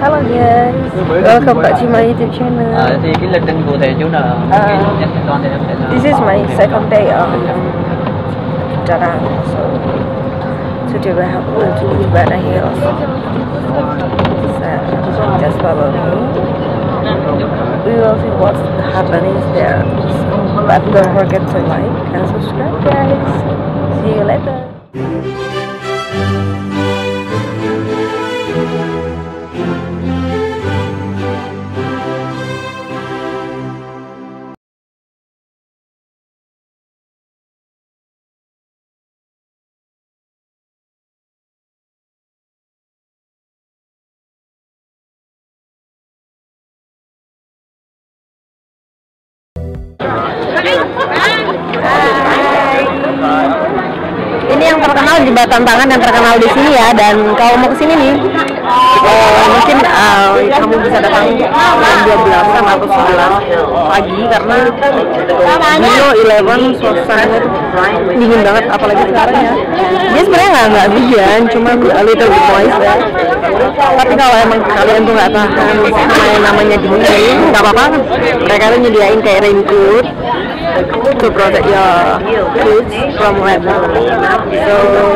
Hello guys, welcome back to my YouTube channel. Cái lịch trình cụ thể chú nào? This is my second day of Da Nang, so today we have to go to Bana Hills. So just follow me. We will see what's happening there. But don't forget to like and subscribe, guys. See you later. Ini yang terkenal jembatan tangan yang terkenal di sini ya, dan kalau mau kesini nih mungkin kamu bisa datang jam 12 atau 11 pagi karena Dino 11 suasananya dingin banget, apalagi sekarang ya. Dia sebenarnya nggak hujan, cuma a little bit moist ya. Tapi kalau emang kalian tuh nggak tahan sama yang namanya dingin, nggak apa-apa, mereka tuh nyediain kayak raincoat to protect your clothes from weather. So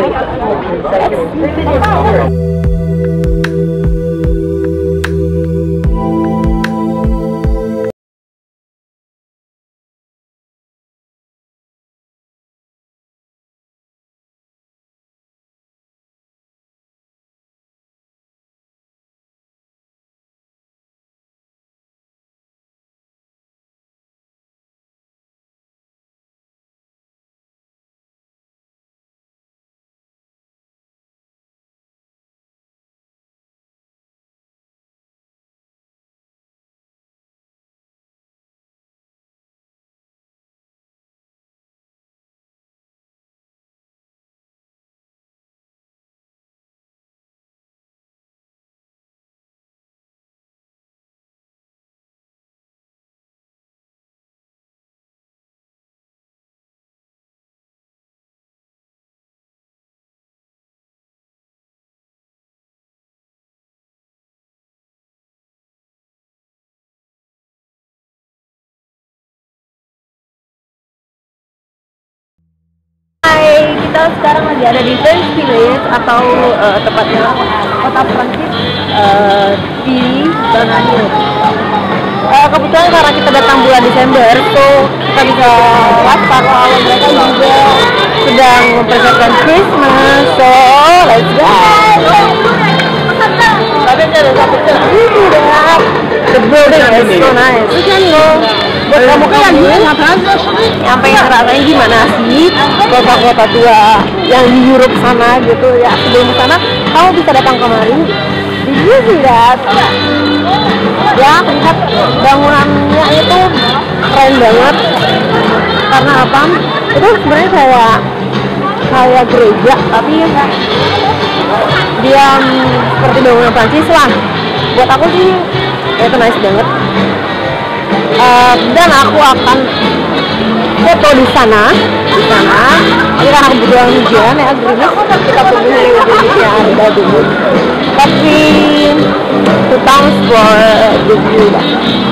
kita sekarang lagi ada di French Village atau tepatnya kota Prancis di Bana Hills. Kebetulan karena kita datang bulan Desember, so kita bisa lihat kalau mereka juga sedang mempersiapkan Christmas. So let's go. The building is so nice. Buat kamu kan yang pengen ngerasain gimana sih kota-kota tua yang di Europe sana gitu ya, sebelum sana kamu bisa datang kemari. Did you lihat ya, lihat bangunannya itu keren banget. Karena apa, itu sebenarnya kayak gereja, tapi dia seperti bangunan Prancis lah. Buat aku sih itu nice banget. Dan aku akan foto di sana. Ini karena kebetulan hujan ya, gerimis, kita tunggu hujannya ada dulu. Tapi thanks for the view.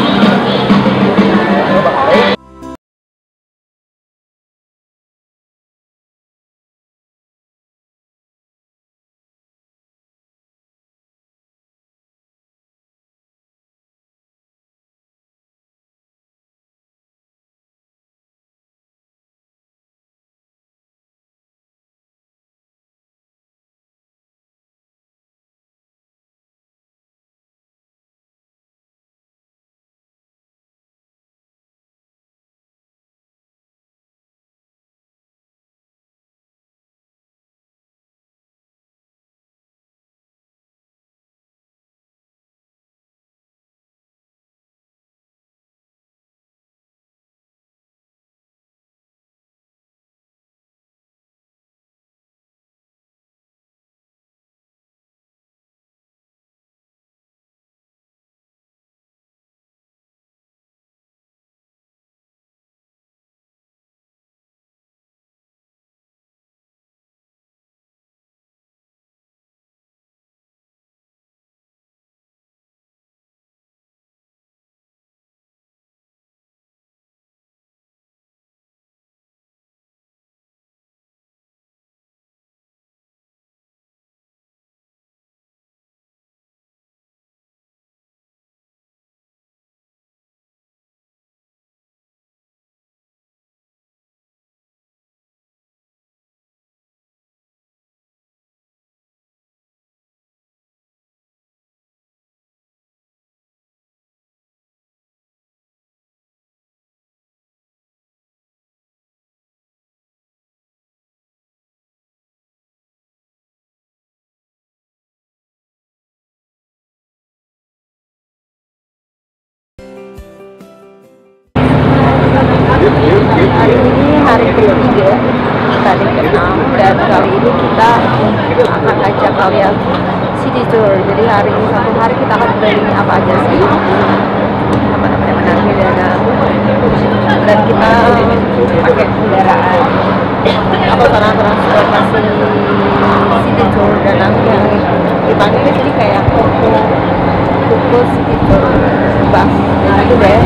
Hari ini hari ketiga kita di Vietnam, dan kali ini kita akan ajak kalian city tour. Jadi hari ini satu hari kita akan keliling apa aja sih, apa-apa yang menarik di Danang, dan kita pakai kendaraan atau sarana transportasi city tour Danang yang dipanggil di sini kayak Kuku City Tour bus. Nah itu deh.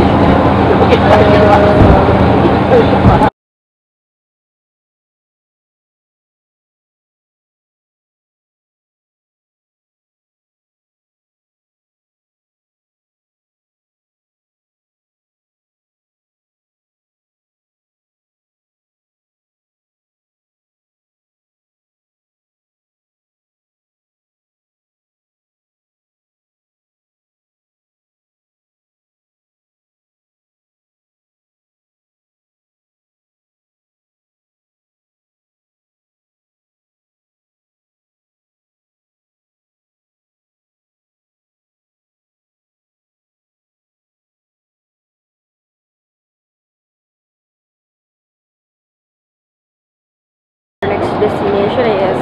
Next destination is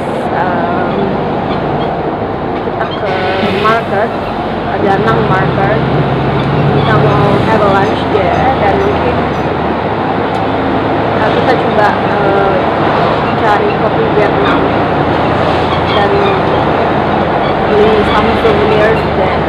kita ke market, Danang Market. Kita mau have a lunch there, dan mungkin kita coba cari kopi Vietnam dan beli some souvenirs there.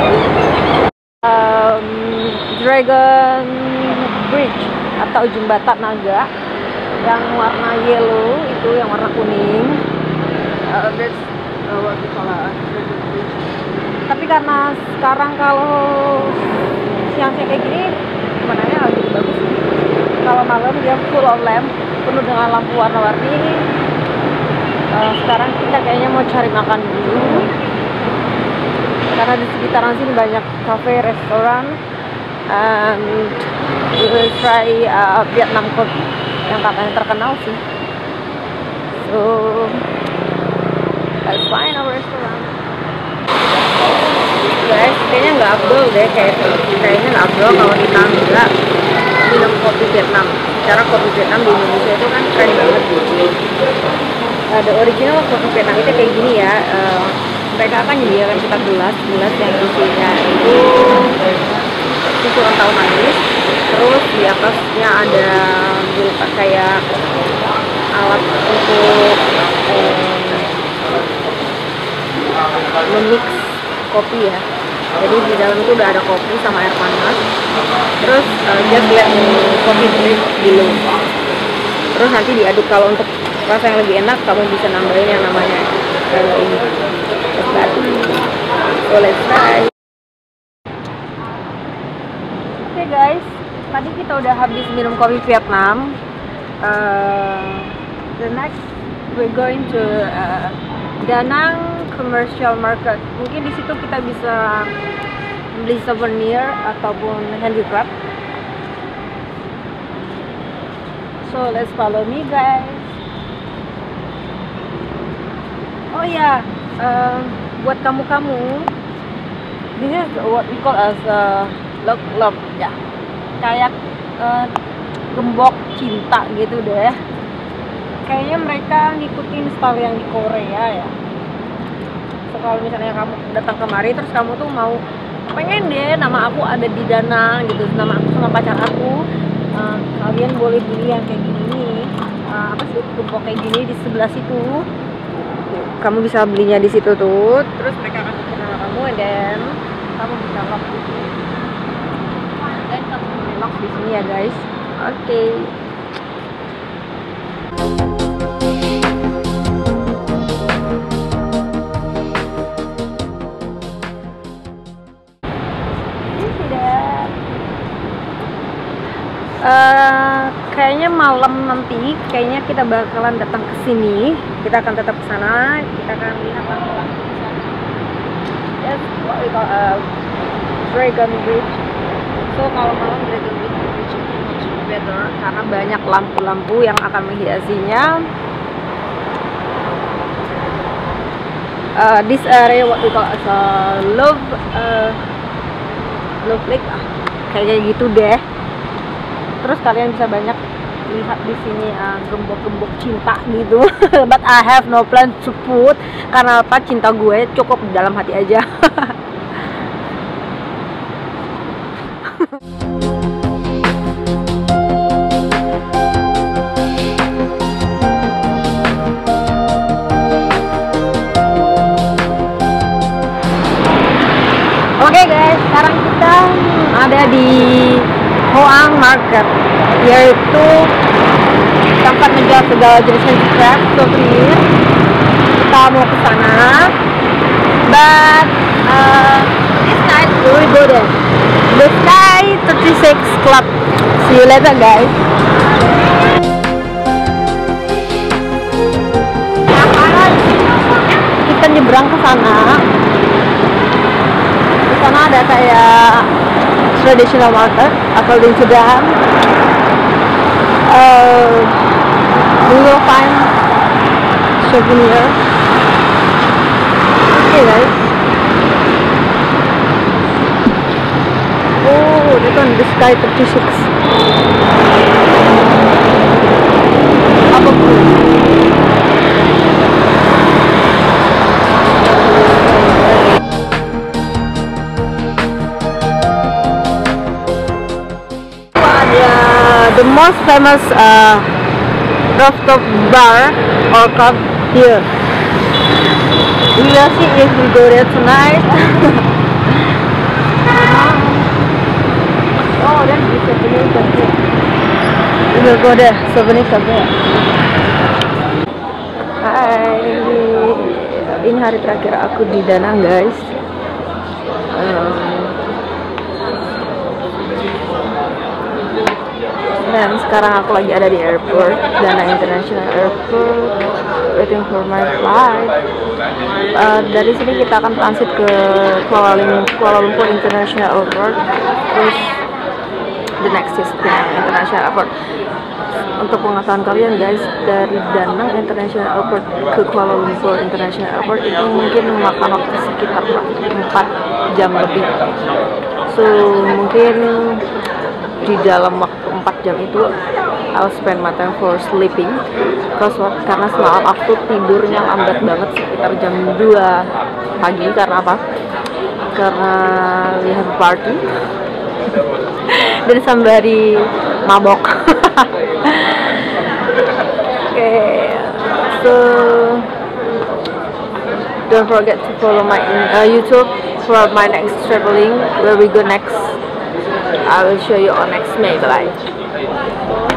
Dragon Bridge atau jembatan naga yang warna yellow itu, yang warna kuning. That's what we call a Dragon Bridge. Tapi karena sekarang kalau siang-siang kayak gini pemandangannya lagi bagus. Kalau malam dia full of lamp, penuh dengan lampu warna-warni. Sekarang kita kayaknya mau cari makan dulu, karena di sekitaran sini banyak cafe, restoran, and we will try Vietnam coffee yang katanya terkenal sih. So let's find our restaurant. Guys, kayaknya nggak afdol deh, kayaknya nggak afdol kalau kita nggak minum kopi Vietnam. Cara kopi Vietnam di Indonesia itu kan keren banget. The original kopi Vietnam itu kayak gini ya. Mereka akan menyediakan kita gelas yang isinya itu susu kental manis. Terus di atasnya ada kayak alat untuk memix kopi ya. Jadi di dalam itu udah ada kopi sama air panas. Terus just let kopi drip dulu. Terus nanti diaduk. Kalau untuk rasa yang lebih enak, kamu bisa nambahin yang namanya ini. So let's try. Oke guys, tadi kita udah habis minum kopi Vietnam. The next we're going to Danang Commercial Market. Mungkin di situ kita bisa beli souvenir ataupun handicraft. So let's follow me guys. Oh ya, buat kamu-kamu, this is what we call as love ya, kayak gembok cinta gitu deh. Kayaknya mereka ngikutin style yang di Korea ya. So kalau misalnya kamu datang kemari terus kamu tuh mau pengen deh nama aku ada di Danang gitu, nama aku sama pacar aku, kalian boleh beli yang kayak gini, apa sih, gembok kayak gini di sebelah situ. Kamu bisa belinya di situ tuh. Terus mereka akan kasih nama kamu, dan kamu bisa lock di sini. Dan kamu boleh lock di sini ya guys. Oke. Kayaknya malam nanti, kayaknya kita bakalan datang ke sini. Kita akan tetap ke sana. Kita akan lihat apa. That's what we call Dragon Bridge. So kalau malam Dragon Bridge itu much better karena banyak lampu-lampu yang akan menghiasinya. This area what we call as love lake, kayak gitu deh. Terus kalian bisa banyak lihat di sini gembok-gembok cinta gitu. But I have no plan to put, karena apa, cinta gue cukup dalam hati aja. Oke guys, sekarang kita ada di Hoang Market, yaitu tempat menjual segala jenis handicraft, souvenir. Kita mau ke sana, but this night we will go there. The Sky 36 Club. See you later guys. Kita nyebrang ke sana. Di sana ada kayak traditional market according to them. We will find souvenir. Okay guys. Oh, this one, the Sky 36. Apa pun. The most famous rooftop bar or club here. We will see if we go there tonight. Oh, then the souvenir cafe. We will go there, souvenir cafe. Hai, ini hari terakhir aku di Danang guys. Dan sekarang aku lagi ada di airport, Danang International Airport, waiting for my flight. Dari sini kita akan transit ke Kuala Lumpur International Airport, terus the next is Danang International Airport. Untuk pengetahuan kalian guys, dari Danang International Airport ke Kuala Lumpur International Airport itu mungkin memakan waktu sekitar 4 jam lebih. So mungkin di dalam waktu 4 jam itu I'll spend my time for sleeping, karena semalam aku tidurnya lambat banget sekitar jam 2 pagi. Karena apa? Karena we have a party dan somebody mabok. Okay, so don't forget to follow my YouTube for my next traveling, where we go next. I will show you on next May. Bye.